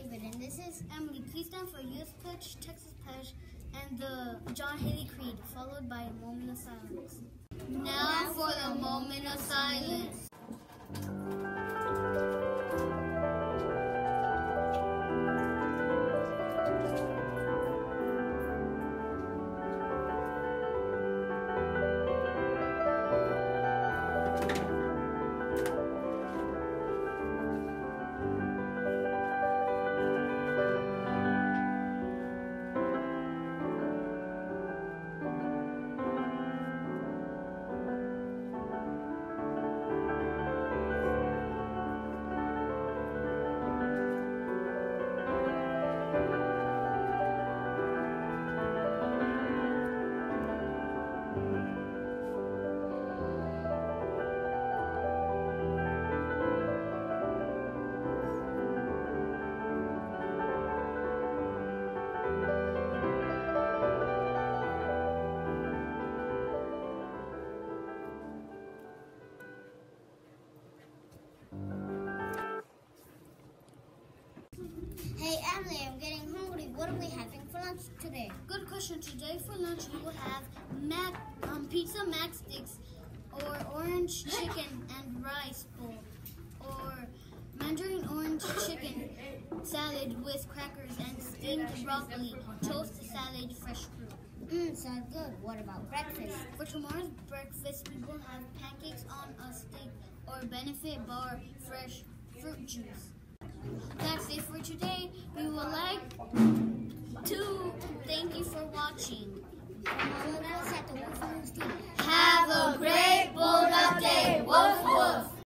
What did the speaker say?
David, and this is Emily. Please stand for Youth Pledge, Texas Pledge, and the John Haley Creed, followed by a moment of silence. Now for the moment of silence. Hey Emily, I'm getting hungry. What are we having for lunch today? Good question. Today for lunch we will have pizza mac sticks, or orange chicken and rice bowl, or mandarin orange chicken salad with crackers and steamed broccoli, toasted salad, fresh fruit. Sounds good. What about breakfast? For tomorrow's breakfast, we will have pancakes on a stick or benefit bar, fresh fruit juice. That's it for today. We would like to thank you for watching. Follow us at the